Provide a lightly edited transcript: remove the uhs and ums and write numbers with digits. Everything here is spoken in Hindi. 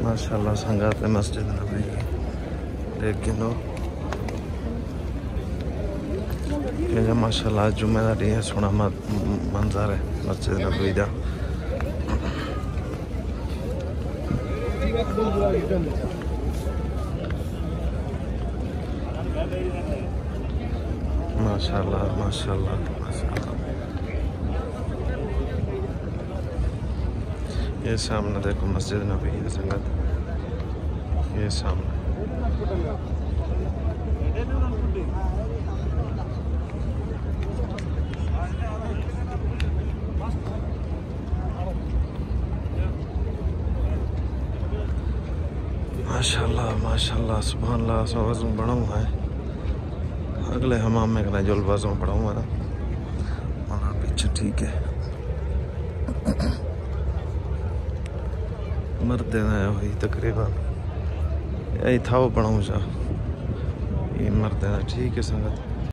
माशाल्लाह संगत मस्जिद नबी देख लो ये माशाल्लाह जुम्मे का दिन है। सोना मंजर है मस्जिद नबी का। माशाल्लाह माशाल्लाह माशाल्लाह। ये सामने देखो मस्जिद नबी है संगत, ये सामने। माशाल्लाह माशाल्लाह सुभानअल्लाह। सो वज़न बड़ा हुआ है। अगले हमाम में कहना जो वज़न बड़ा हुआ ना वहाँ पीछे ठीक है। मर्द हुई तकरीबन यही था वो बड़ा ऊँचा। ये मर्द ठीक है संगत।